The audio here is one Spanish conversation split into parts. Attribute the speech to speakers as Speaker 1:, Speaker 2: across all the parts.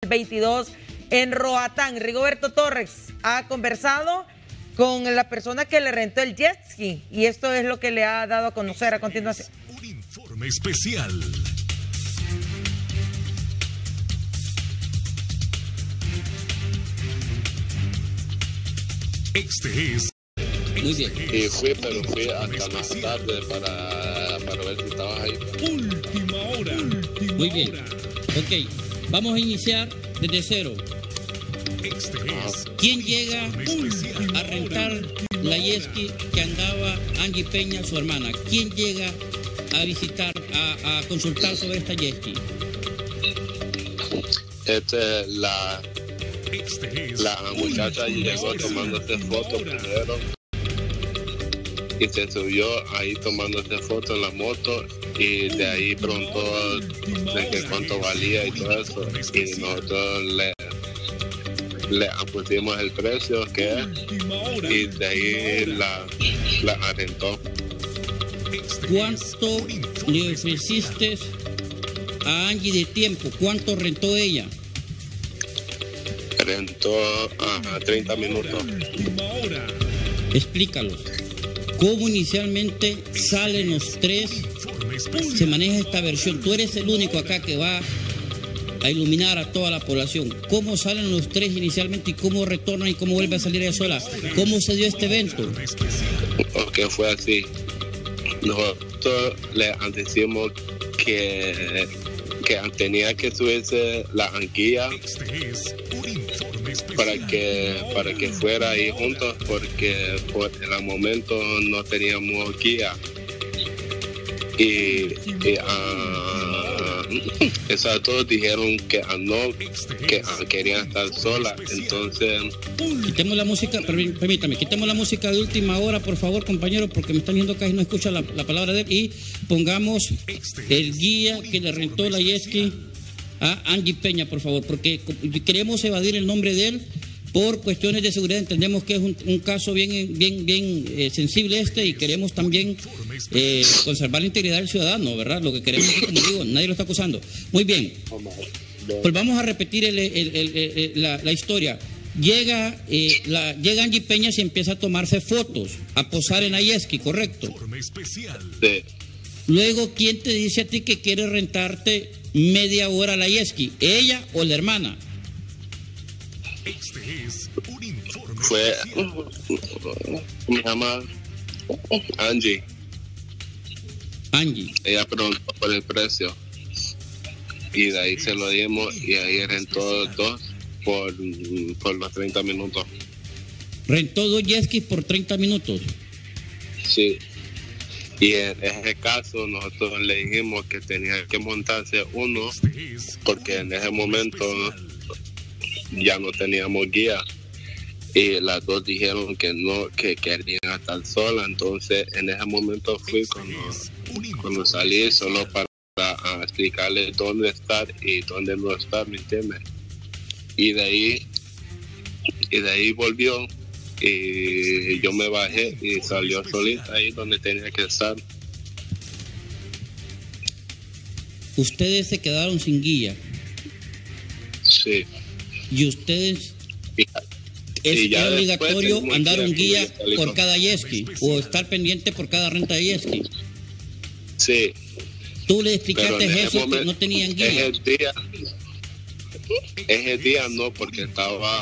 Speaker 1: 22 en Roatán. Rigoberto Torres ha conversado con la persona que le rentó el jet ski y esto es lo que le ha dado a conocer a continuación.
Speaker 2: Un informe especial. Este es.
Speaker 3: Muy bien.
Speaker 4: Y fui hasta más tarde para ver si estabas ahí.
Speaker 2: Última hora.
Speaker 3: Muy bien. Ok, vamos a iniciar desde cero.
Speaker 2: Este es.
Speaker 3: ¿Quién llega a rentar la jet ski que andaba Angie Peña, su hermana? ¿Quién llega a visitar, a consultar sobre esta jet ski?
Speaker 4: La muchacha llegó tomándose fotos primero y se subió ahí tomándose fotos en la moto y de ahí preguntó de que cuánto valía y todo eso y nosotros le pusimos el precio que es y de ahí la arrendó.
Speaker 3: ¿Cuánto le ofreciste a Angie de tiempo? ¿Cuánto rentó ella?
Speaker 4: Rentó a 30 minutos.
Speaker 3: Explícalos. ¿Cómo inicialmente salen los tres? Se maneja esta versión. Tú eres el único acá que va a iluminar a toda la población. ¿Cómo salen los tres inicialmente y cómo retornan y cómo vuelve a salir ella sola? ¿Cómo se dio este evento?
Speaker 4: Porque fue así. Nosotros le decimos que tenía que subirse la anguilla para que fuera ahí juntos porque por el momento no teníamos guía y todos dijeron que no, que querían estar solas, entonces
Speaker 3: quitemos la música, permítame, quitemos la música de última hora, por favor, compañero, porque me están viendo casi no escucha la palabra de él, y pongamos el guía que le rentó la jet ski a Angie Peña, por favor, porque queremos evadir el nombre de él por cuestiones de seguridad. Entendemos que es un caso bien sensible y queremos también conservar la integridad del ciudadano, ¿verdad? Lo que queremos es, como digo, nadie lo está acusando. Muy bien, pues vamos a repetir la historia. Llega Angie Peña y empieza a tomarse fotos, a posar en la jet ski, ¿correcto?
Speaker 4: sí.
Speaker 3: Luego, ¿quién te dice a ti que quiere rentarte media hora la jet ski? ¿Ella o la hermana?
Speaker 4: Fue, ¿cómo se llama? Angie. Ella preguntó por el precio y de ahí se lo dimos y ahí rentó dos por los 30 minutos.
Speaker 3: ¿Rentó dos jet skis por 30 minutos?
Speaker 4: Sí. Y en ese caso nosotros le dijimos que tenía que montarse uno porque en ese momento ya no teníamos guía y las dos dijeron que no, que querían estar solas. Entonces en ese momento fui cuando salí solo para explicarles dónde estar y dónde no estar, ¿me entiendes? Y de ahí volvió y yo me bajé y salió solita ahí donde tenía que estar.
Speaker 3: Ustedes se quedaron sin guía.
Speaker 4: Sí.
Speaker 3: Y ustedes es obligatorio andar un guía por cada jet ski o estar pendiente por cada renta de jet ski.
Speaker 4: Sí.
Speaker 3: Tú le explicaste eso, que no tenían guía.
Speaker 4: Ese día no, porque estaba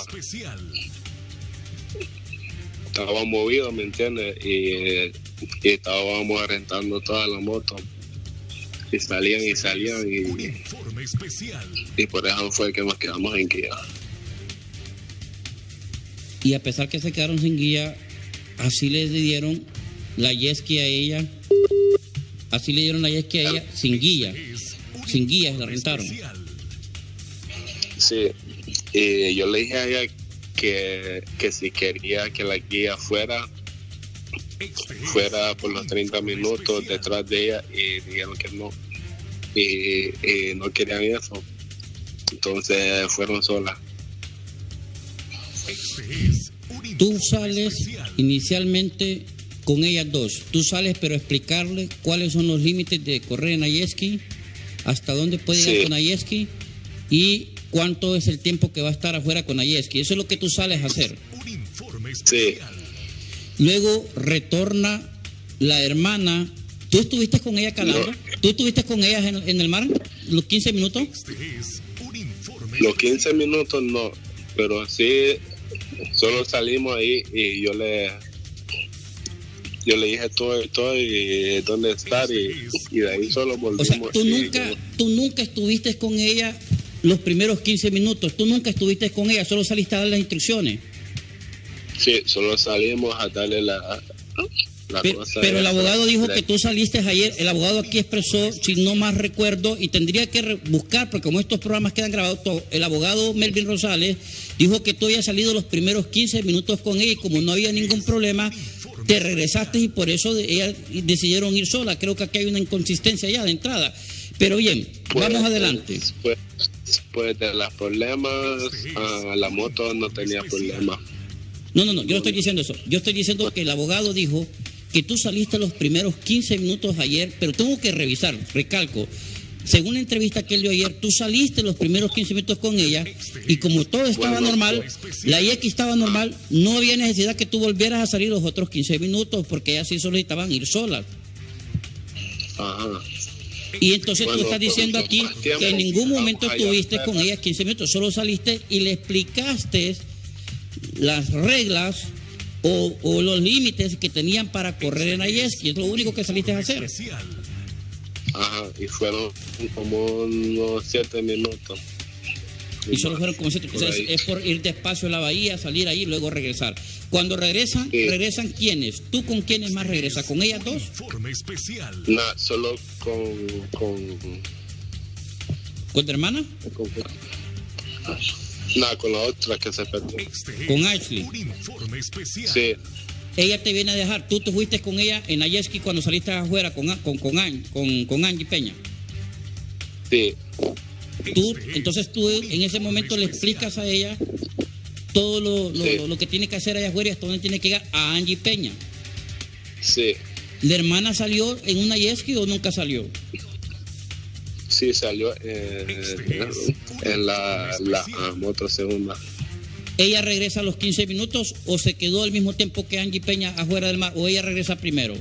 Speaker 4: movido, ¿me entiendes? Y estábamos rentando toda la moto y salían y por eso fue que nos quedamos en guía.
Speaker 3: Y a pesar que se quedaron sin guía, así le dieron la jet ski a ella, sin guía la rentaron.
Speaker 4: Sí, y yo le dije a ella que si quería que la guía fuera por los 30 minutos detrás de ella y dijeron que no y no querían eso, entonces fueron solas.
Speaker 3: Tú sales inicialmente con ellas dos, tú sales pero explicarle cuáles son los límites de correr en la jet ski, hasta dónde puede ir con la jet ski y cuánto es el tiempo que va a estar afuera con la jet ski. Eso es lo que tú sales a hacer.
Speaker 4: Sí.
Speaker 3: Luego retorna la hermana. ¿Tú estuviste con ella calando?
Speaker 4: No.
Speaker 3: ¿Tú estuviste con ella en el mar los 15 minutos?
Speaker 4: Los 15 minutos no, pero sí, solo salimos ahí y yo le dije todo y dónde estar y de ahí solo volvimos.
Speaker 3: O sea, tú nunca estuviste con ella los primeros 15 minutos, tú nunca estuviste con ella, solo saliste a dar las instrucciones.
Speaker 4: Sí, solo salimos a darle la cosa.
Speaker 3: Pero el abogado dijo que tú saliste ayer, el abogado aquí expresó, si no más recuerdo, y tendría que buscar, porque como estos programas quedan grabados, el abogado Melvin Rosales dijo que tú habías salido los primeros 15 minutos con ella y como no había ningún problema, te regresaste y por eso ellas decidieron ir sola. Creo que aquí hay una inconsistencia ya de entrada. Pero bien, vamos adelante.
Speaker 4: Pues de los problemas, la moto no tenía problemas.
Speaker 3: No, yo no estoy diciendo eso. Yo estoy diciendo que el abogado dijo que tú saliste los primeros 15 minutos ayer, pero tengo que revisar, recalco. Según la entrevista que él dio ayer, tú saliste los primeros 15 minutos con ella y como todo estaba normal, la IX estaba normal, no había necesidad que tú volvieras a salir los otros 15 minutos porque ellas sí solicitaban ir solas.
Speaker 4: Ajá.
Speaker 3: Y entonces tú estás diciendo aquí que en ningún momento estuviste con ella 15 minutos, solo saliste y le explicaste las reglas o los límites que tenían para correr en la jet ski. Es lo único que saliste a hacer.
Speaker 4: Ajá, y fueron como unos 7 minutos.
Speaker 3: Y solo fueron como 7. Entonces es por ir despacio a la bahía, salir ahí y luego regresar. Cuando regresan,
Speaker 4: sí.
Speaker 3: ¿Regresan quiénes? ¿Tú con quiénes más regresas? ¿Con ellas dos?
Speaker 4: No, solo con
Speaker 3: ¿Con tu hermana?
Speaker 4: No, con la otra que se perdió.
Speaker 3: Con Ashley.
Speaker 4: Sí.
Speaker 3: Ella te viene a dejar. Tú te fuiste con ella en la jet ski cuando saliste afuera con Angie Peña.
Speaker 4: Sí.
Speaker 3: Entonces tú en ese momento le explicas a ella todo lo que tiene que hacer allá afuera y hasta dónde tiene que llegar a Angie Peña.
Speaker 4: Sí.
Speaker 3: ¿La hermana salió en una jet ski o nunca salió?
Speaker 4: Sí, salió en la moto segunda.
Speaker 3: ¿Ella regresa a los 15 minutos o se quedó al mismo tiempo que Angie Peña afuera del mar o ella regresa primero?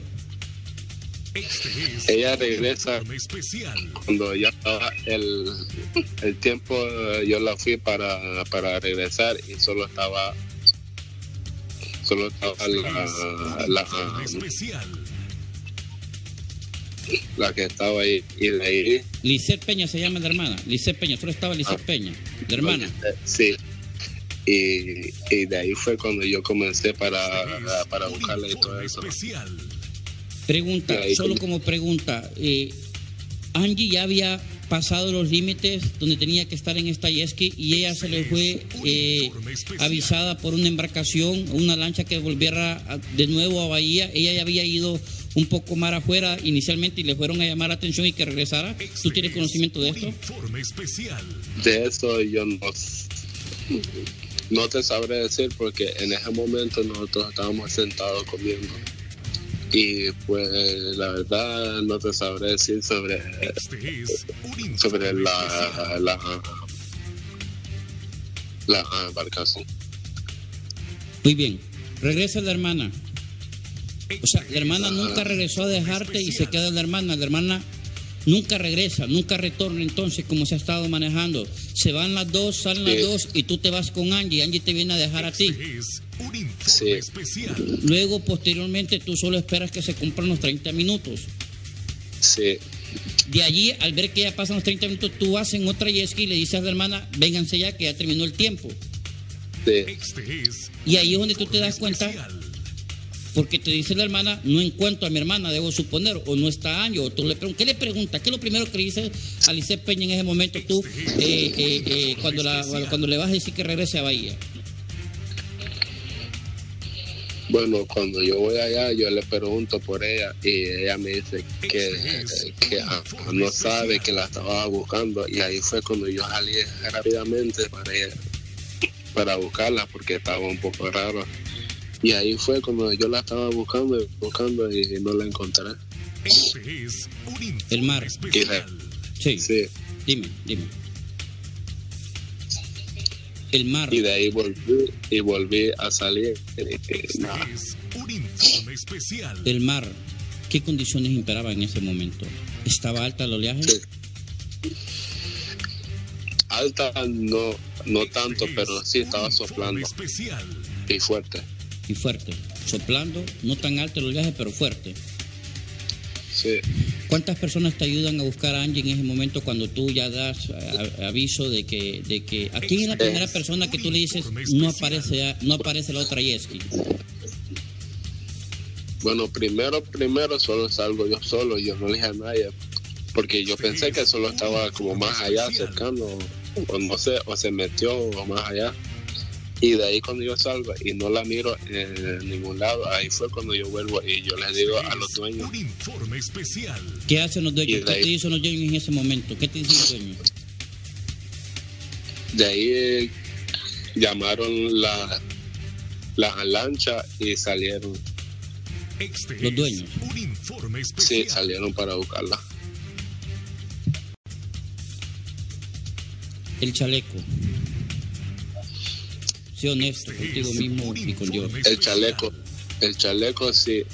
Speaker 4: Ella regresa cuando ya estaba el tiempo, yo la fui para regresar y solo estaba la que estaba ahí y de ahí.
Speaker 3: Lisette Peña se llama la hermana. Lisette Peña, solo estaba Lisette Peña, la hermana.
Speaker 4: Sí. Y de ahí fue cuando yo comencé para buscarla y todo eso.
Speaker 3: Pregunta, solo como pregunta, Angie ya había pasado los límites donde tenía que estar en esta jet ski y ella se le fue avisada por una embarcación, una lancha que volviera de nuevo a Bahía. Ella ya había ido un poco más afuera inicialmente y le fueron a llamar la atención y que regresara. ¿Tú tienes conocimiento de esto?
Speaker 4: De eso yo no te sabré decir porque en ese momento nosotros estábamos sentados comiendo y pues la verdad no te sabré decir sobre la embarcación.
Speaker 3: Muy bien, regresa la hermana. O sea, la hermana nunca regresó a dejarte y se queda la hermana nunca regresa, nunca retorna. Entonces, como se ha estado manejando, se van las dos, salen las dos y tú te vas con Angie. Angie te viene a dejar a ti.
Speaker 4: Sí.
Speaker 3: Luego, posteriormente, tú solo esperas que se cumplan los 30 minutos.
Speaker 4: Sí.
Speaker 3: De allí, al ver que ya pasan los 30 minutos, tú vas en otra jet ski y le dices a la hermana, vénganse ya que ya terminó el tiempo.
Speaker 4: Sí.
Speaker 3: Y ahí es donde tú te das cuenta. Porque te dice la hermana, no encuentro a mi hermana, debo suponer, o no está Angie, o tú le preguntas, ¿qué le preguntas? ¿Qué es lo primero que le dices a Lisette Peña en ese momento tú, cuando le vas a decir que regrese a Bahía?
Speaker 4: Bueno, cuando yo voy allá, yo le pregunto por ella y ella me dice que no sabe, que la estaba buscando, y ahí fue cuando yo salí rápidamente para buscarla porque estaba un poco raro. Y ahí fue cuando yo la estaba buscando y no la encontré.
Speaker 3: El mar.
Speaker 4: Sí.
Speaker 3: Dime. El mar.
Speaker 4: Y de ahí volví a salir. Nada.
Speaker 2: Es un informe especial.
Speaker 3: El mar, ¿qué condiciones imperaban en ese momento? ¿Estaba alta el oleaje?
Speaker 4: Sí. Alta no tanto, pero sí estaba soplando
Speaker 2: Especial.
Speaker 4: y fuerte.
Speaker 3: Y fuerte. Soplando, no tan alto el oleaje, pero fuerte.
Speaker 4: Sí.
Speaker 3: ¿Cuántas personas te ayudan a buscar a Angie en ese momento cuando tú ya das aviso de que aquí es la primera persona que tú le dices no aparece la otra Yesky?
Speaker 4: Bueno, primero solo salgo yo solo, yo no le dije a nadie, porque yo pensé que solo estaba como más allá, cercano, o no sé, o se metió más allá. Y de ahí cuando yo salgo y no la miro en ningún lado, ahí fue cuando yo vuelvo y yo les digo a los dueños.
Speaker 2: Un informe especial.
Speaker 3: ¿Qué hacen los dueños?
Speaker 4: Y de
Speaker 3: ¿Qué
Speaker 4: ahí-
Speaker 3: te dicen los dueños en ese momento? ¿Qué te dicen los dueños?
Speaker 4: De ahí llamaron la lancha y salieron.
Speaker 2: Este
Speaker 3: Los
Speaker 2: es
Speaker 3: dueños.
Speaker 2: Un informe
Speaker 4: Sí,
Speaker 2: especial.
Speaker 4: salieron para buscarla.
Speaker 3: El chaleco. Sé honesto contigo mismo y con Dios.
Speaker 4: El chaleco sí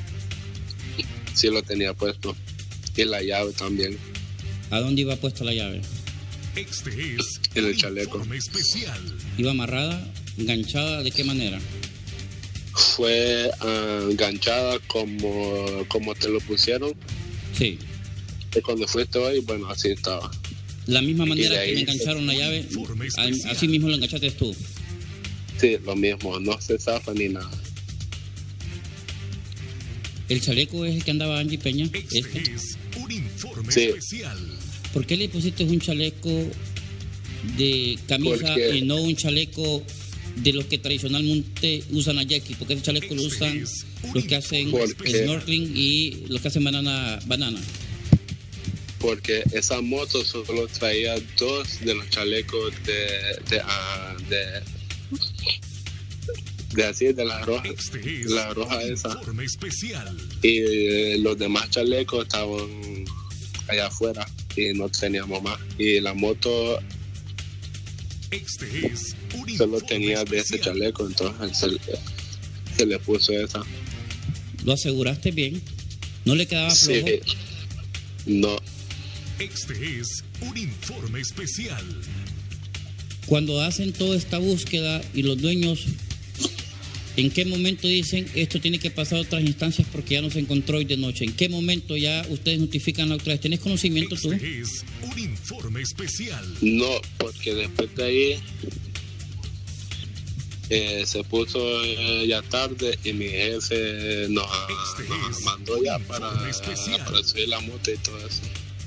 Speaker 4: lo tenía puesto. Y la llave también.
Speaker 3: ¿A dónde iba puesta la llave?
Speaker 2: Este es
Speaker 4: En el
Speaker 2: un
Speaker 4: chaleco.
Speaker 2: informe especial.
Speaker 3: ¿Iba amarrada? ¿Enganchada? ¿De qué manera?
Speaker 4: Fue enganchada como te lo pusieron.
Speaker 3: Sí.
Speaker 4: Y cuando fuiste hoy, bueno, así estaba.
Speaker 3: La misma manera
Speaker 4: de ahí-
Speaker 3: que me engancharon la llave,
Speaker 2: Informe especial.
Speaker 3: así mismo lo enganchaste tú.
Speaker 4: Sí, lo mismo, no se zafa ni nada.
Speaker 3: ¿El chaleco es el que andaba Angie Peña?
Speaker 2: Este
Speaker 3: ¿Este?
Speaker 2: es un informe
Speaker 4: Sí.
Speaker 2: especial.
Speaker 3: ¿Por qué le pusiste un chaleco de camisa
Speaker 4: Porque-
Speaker 3: y no un chaleco de los que tradicionalmente usan a Jackie? Porque ese chaleco lo usan los que hacen
Speaker 4: Porque-
Speaker 3: snorkeling y los que hacen banana.
Speaker 4: Porque esa moto solo traía 2 de los chalecos de la roja
Speaker 2: un
Speaker 4: esa.
Speaker 2: informe especial.
Speaker 4: Y los demás chalecos estaban allá afuera y no teníamos más. Y la moto
Speaker 2: Este es un
Speaker 4: solo
Speaker 2: informe
Speaker 4: tenía de ese
Speaker 2: especial.
Speaker 4: chaleco, entonces se le puso esa.
Speaker 3: ¿Lo aseguraste bien? ¿No le quedaba
Speaker 4: Sí,
Speaker 3: flojo?
Speaker 4: no,
Speaker 2: Este es un informe especial.
Speaker 3: Cuando hacen toda esta búsqueda y los dueños, ¿en qué momento dicen esto tiene que pasar a otras instancias porque ya no se encontró hoy de noche? ¿En qué momento ya ustedes notifican a otras? ¿Tenés conocimiento tú?
Speaker 2: Este es un informe especial.
Speaker 4: no, porque después de ahí se puso ya tarde y mi jefe nos mandó ya para subir la moto y todo eso.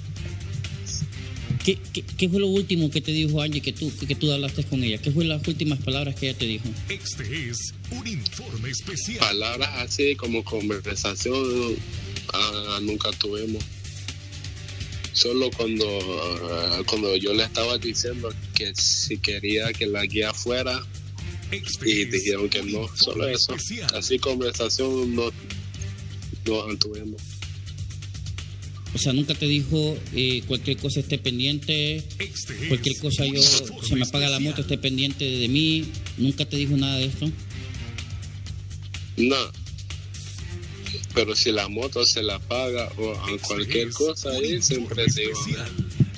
Speaker 3: ¿Qué fue lo último que te dijo Angie que tú hablaste con ella? ¿Qué fue las últimas palabras que ella te dijo?
Speaker 2: Este es un informe especial.
Speaker 4: Palabras así como conversación nunca tuvimos. Solo cuando yo le estaba diciendo que si quería que la guía fuera
Speaker 2: Este
Speaker 4: y
Speaker 2: es
Speaker 4: dijeron que
Speaker 2: un
Speaker 4: no,
Speaker 2: informe
Speaker 4: solo eso.
Speaker 2: especial.
Speaker 4: Así conversación no tuvimos.
Speaker 3: O sea, nunca te dijo cualquier cosa esté pendiente,
Speaker 2: Este es
Speaker 3: cualquier cosa
Speaker 2: un
Speaker 3: yo
Speaker 2: informe
Speaker 3: se me apaga la moto
Speaker 2: especial.
Speaker 3: esté pendiente de mí. Nunca te dijo nada de esto.
Speaker 4: No. Pero si la moto se la apaga o cualquier cosa ahí, siempre se iba a ver.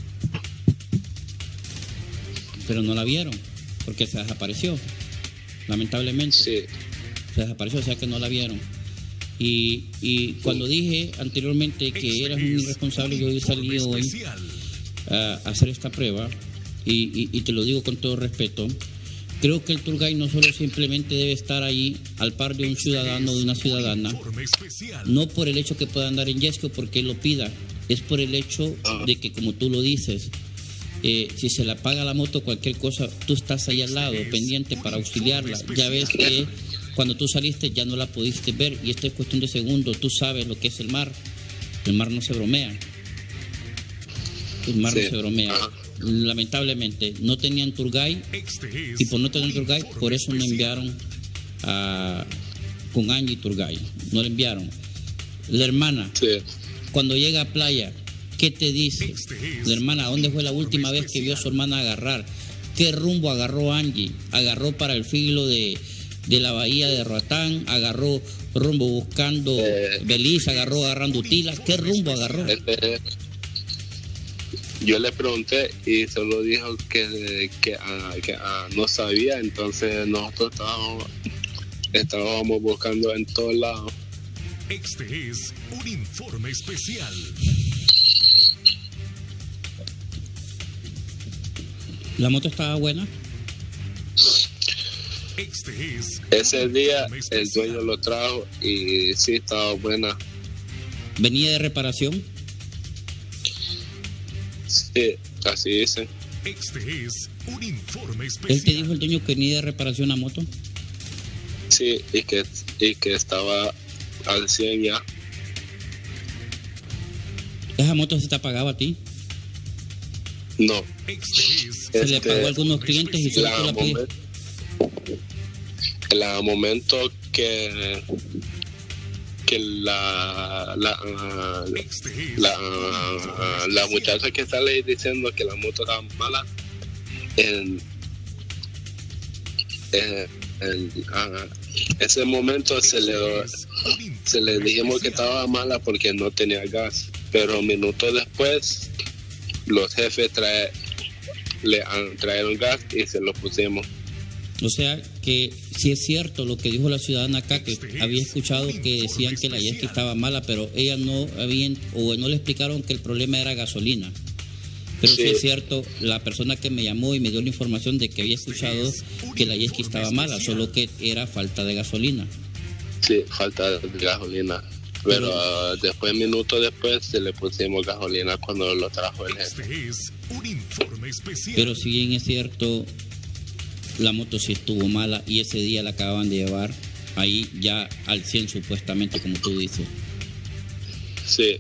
Speaker 3: Pero no la vieron porque se desapareció. Lamentablemente.
Speaker 4: Sí,
Speaker 3: Se desapareció, o sea que no la vieron. Y cuando dije anteriormente que eras un irresponsable, yo he salido hoy a hacer esta prueba y te lo digo con todo respeto. Creo que el tour guide no solo simplemente debe estar ahí al par de un ciudadano o de una ciudadana, no por el hecho que pueda andar en Yesco porque él lo pida, es por el hecho de que, como tú lo dices, si se le apaga la moto, cualquier cosa, tú estás ahí al lado, pendiente para auxiliarla. Ya ves que cuando tú saliste ya no la pudiste ver y esto es cuestión de segundos. Tú sabes lo que es el mar no se bromea. El mar
Speaker 4: Sí.
Speaker 3: no se bromea.
Speaker 4: Ajá.
Speaker 3: Lamentablemente no tenían tour guide y por no tener tour guide, por eso no enviaron con Angie tour guide. No le enviaron. La hermana,
Speaker 4: sí.
Speaker 3: cuando llega a playa, ¿qué te dice? La hermana, ¿dónde fue la última vez que vio a su hermana agarrar? ¿Qué rumbo agarró Angie? ¿Agarró para el filo de la bahía de Roatán? ¿Agarró rumbo buscando Belice? ¿Agarró agarrando Utila? ¿Qué rumbo agarró?
Speaker 4: Yo le pregunté y solo dijo que no sabía, entonces nosotros estábamos buscando en todos lados.
Speaker 2: Este es un informe especial.
Speaker 3: ¿La moto estaba buena?
Speaker 4: Ese día el dueño lo trajo y sí estaba buena.
Speaker 3: ¿Venía de reparación?
Speaker 4: Sí, así dicen.
Speaker 2: Este es un informe especial.
Speaker 3: ¿Él te dijo el dueño que venía de reparación la moto?
Speaker 4: Sí, y que estaba al 100 ya.
Speaker 3: ¿Esa moto se te pagaba a ti?
Speaker 4: No.
Speaker 3: Se le pagó a algunos clientes y solo tú la pides.
Speaker 4: En el momento que la muchacha que sale diciendo que la moto estaba mala, en ese momento se le dijimos que estaba mala porque no tenía gas, pero minutos después los jefes trajeron gas y se lo pusimos.
Speaker 3: O sea que sí es cierto lo que dijo la ciudadana acá, que había escuchado que decían que la jet ski estaba mala, pero ella no le explicaron que el problema era gasolina. Pero sí es cierto, la persona que me llamó y me dio la información de que había escuchado que la jet ski estaba mala, solo que era falta de gasolina. Sí, falta de gasolina. Pero después, minutos después, se le pusimos gasolina cuando lo trajo el jefe. Pero si bien es cierto, la moto sí estuvo mala y ese día la acababan de llevar ahí ya al 100 supuestamente, como tú dices. Sí.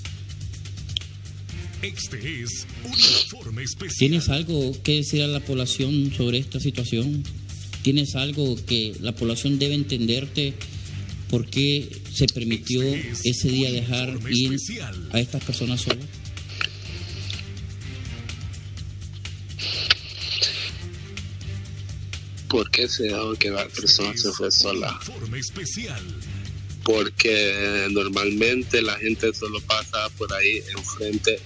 Speaker 2: Este es un informe especial.
Speaker 3: ¿Tienes algo que decir a la población sobre esta situación? ¿Tienes algo que la población debe entenderte? ¿Por qué se permitió ese día dejar ir a estas personas solas?
Speaker 4: ¿Por qué se dejó que la persona se fue sola? Porque normalmente la gente solo pasa por ahí enfrente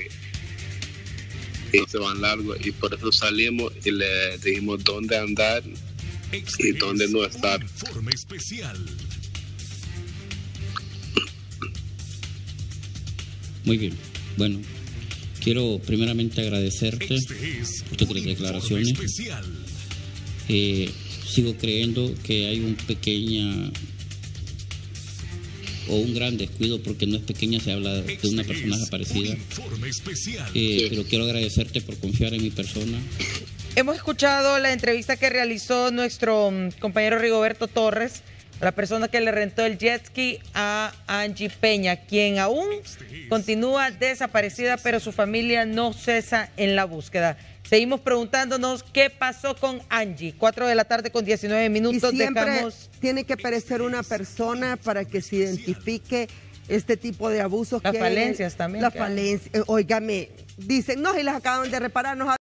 Speaker 4: y se van largo, y por eso salimos y le dijimos dónde andar y dónde no estar.
Speaker 3: Muy bien. Bueno, quiero primeramente agradecerte por tus declaraciones. Sigo creyendo que hay un gran descuido, porque no es pequeña, se habla de una persona desaparecida. Pero quiero agradecerte por confiar en mi persona.
Speaker 1: Hemos escuchado la entrevista que realizó nuestro compañero Rigoberto Torres, la persona que le rentó el jet ski a Angie Peña, quien aún continúa desaparecida, pero su familia no cesa en la búsqueda. Seguimos preguntándonos qué pasó con Angie. 4:19 p.m.
Speaker 5: Y siempre tiene que aparecer una persona para que se identifique este tipo de abusos.
Speaker 1: Las falencias también.
Speaker 5: Las falencias. Óigame, dicen, no, y las acaban de reparar.